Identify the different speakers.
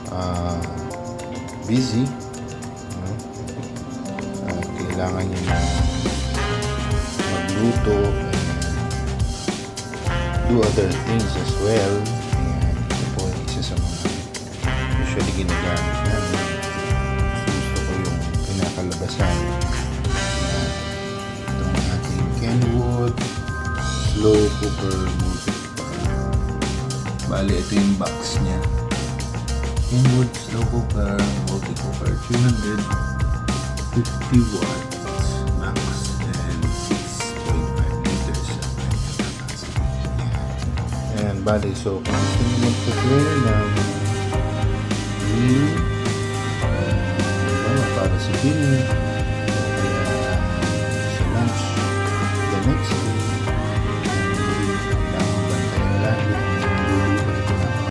Speaker 1: ah, busy, no? At kailangan nyo na magluto and do other things as well. Ayan, ito po ay isa sa mga usually ginagamit namin. Gusto ko yung pinakalabasan. Itong ating Kenwood slow cooker multi-cooker. Bali, ito yung box niya. Kenwood slow cooker multi-cooker, 350 watts max and 6.5 liters of capacity. Ayan, bali, so kung gusto nyo mag-prepare ng meal para sa dinner,